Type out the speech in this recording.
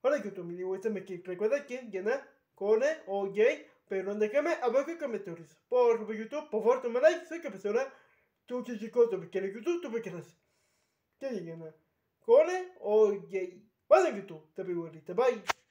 Hola YouTube, mi digo, me recuerda quién, Yana, Cone o Jay, pero déjame abajo en comentarios. Por YouTube, por favor, toma like, soy profesora. Tú, chicos, tú me quieres YouTube, tú me quieres. ¿Qué Yana? Cone o Jay. Vale, YouTube, te veo ahorita, bye.